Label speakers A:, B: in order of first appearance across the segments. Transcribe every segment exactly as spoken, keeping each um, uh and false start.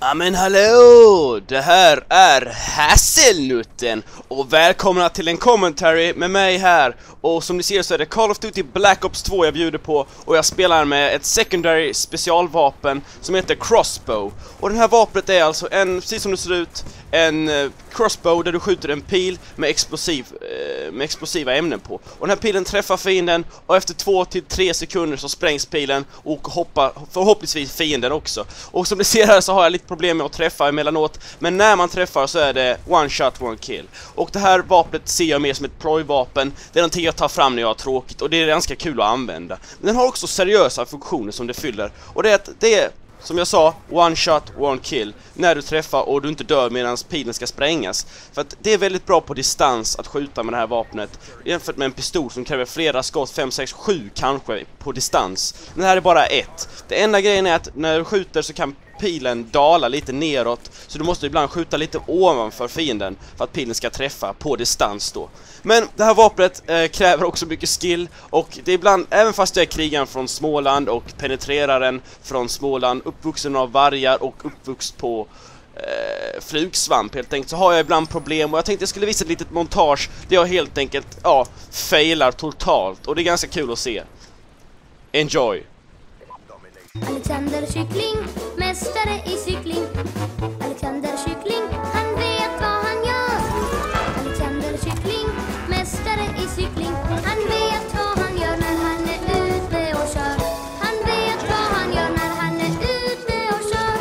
A: Ja men hallå! Det här är Hasselnutten och välkomna till en commentary med mig här. Och som ni ser så är det Call of Duty Black Ops två jag bjuder på. Och jag spelar med ett secondary specialvapen som heter Crossbow. Och den här vapnet är alltså en, precis som det ser ut, en uh, crossbow där du skjuter en pil med, explosiv, uh, med explosiva ämnen på. Och den här pilen träffar fienden och efter två till tre sekunder så sprängs pilen och hoppar förhoppningsvis fienden också. Och som ni ser här så har jag lite problem med att träffa emellanåt, men när man träffar så är det one shot, one kill. Och det här vapnet ser jag mer som ett plojvapen. Det är någonting jag tar fram när jag har tråkigt och det är ganska kul att använda. Men den har också seriösa funktioner som det fyller. Och det är att det är, som jag sa, one shot, one kill när du träffar och du inte dör medan pilen ska sprängas. För att det är väldigt bra på distans att skjuta med det här vapnet jämfört med en pistol som kräver flera skott, fem, sex, sju kanske på distans. Men det här är bara ett. Det enda grejen är att när du skjuter så kan pilen dala lite neråt, så du måste ibland skjuta lite ovanför fienden för att pilen ska träffa på distans då. Men det här vapnet eh, kräver också mycket skill, och det är ibland, även fast jag är krigaren från Småland och penetreraren från Småland, uppvuxen av vargar och uppvuxen på eh, flugsvamp helt enkelt, så har jag ibland problem. Och jag tänkte jag skulle visa ett litet montage där jag helt enkelt, ja, failar totalt, och det är ganska kul att se. Enjoy!
B: Alexander Cykling, mästare i cykling. Alexander Cykling, han vet vad han gör. Alexander Cykling, mästare i cykling. Han vet vad han gör när han är ute och kör. Han vet vad han gör när han är ute och kör.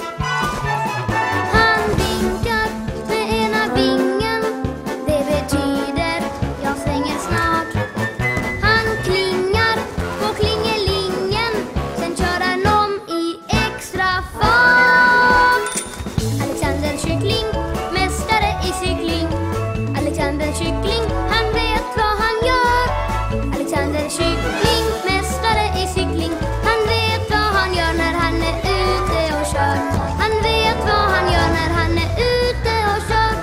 B: Han vinkar med ena vingen. Det betyder jag svänger snart. Han klingar på klingelingen. Sen kör han om i extra fart. Alexander Cykling, mästare i cykling. Alexander Cykling, han vet vad han gör. Alexander Cykling, mästare i cykling. Han vet vad han gör när han är ute och kör. Han vet vad han gör när han är ute och kör.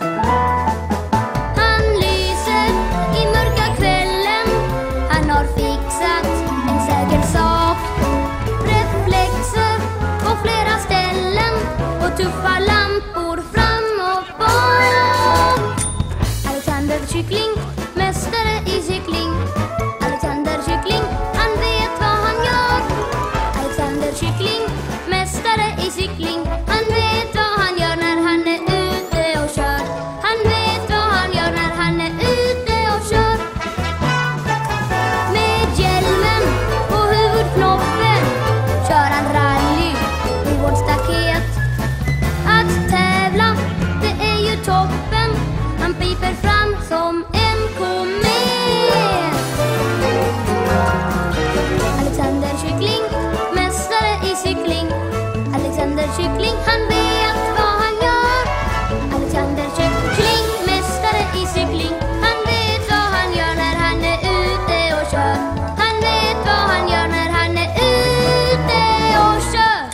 B: Han lyser i mörka kvällen. Han har fixat en säker sak. Reflexer på flera ställen och tuffa lampor fram och bak. Alexander Cykling, mästare i cykling. Alexander Cykling, han vet vad han gör. Alexander Cykling, mästare i cykling. Han vet vad han gör när han är ute och kör. Han vet vad han gör när han är ute och kör. Med hjälmen på huvudknoppen kör han rally i vårt staket. Att tävla, det är ju toppen. Han piper fram som en komet. Alexander Cykling, mästare i cykling. Alexander Cykling, han vet vad han gör. Alexander Cykling, mästare i cykling. Han vet vad han gör när han är ute och kör. Han vet vad han gör när han är ute och kör.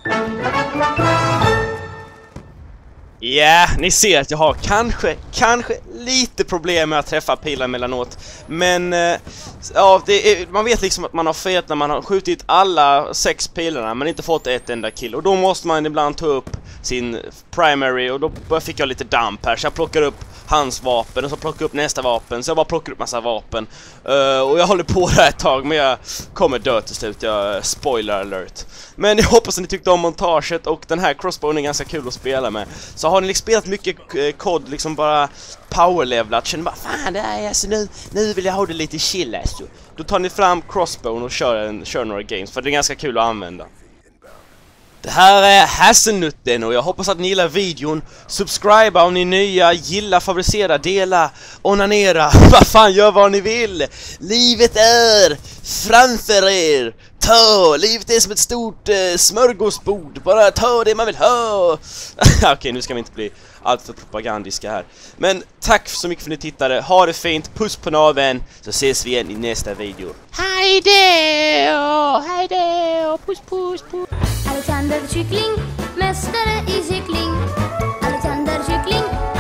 A: Ja, ni ser att jag har kanske, kanske lite problem med att träffa pilar mellanåt. Men, eh, ja, det är, man vet liksom att man har fel när man har skjutit alla sex pilarna men inte fått ett enda kill. Och då måste man ibland ta upp sin primary, och då fick jag lite damp här. Så jag plockar upp hans vapen och så plockar upp nästa vapen. Så jag bara plockar upp massa vapen. Uh, och jag håller på där ett tag, men jag kommer dö till slut. Jag, spoiler alert. Men jag hoppas att ni tyckte om montaget, och den här crossbowen är ganska kul att spela med. Så har ni liksom spelat mycket uh, kod, liksom bara powerlevlat, känner bara fan det är alltså, nu, nu vill jag ha det lite chill alltså. Då tar ni fram crossbowen och kör, en, kör några games, för det är ganska kul att använda. Det här är Hasselnutten och jag hoppas att ni gillar videon. Subscribe om ni är nya, gilla, favorisera, dela, onanera. Vad fan, gör vad ni vill. Livet är framför er. Ta, livet är som ett stort eh, smörgåsbord. Bara ta det man vill ha. Okej, nu ska vi inte bli allt för propagandiska här. Men tack så mycket för att ni tittade. Ha det fint, puss på naveln. Så ses vi igen i nästa video. Hej då, hej då, puss puss puss.
B: Alexander Cykling, mästare i cykling. Alexander Cykling,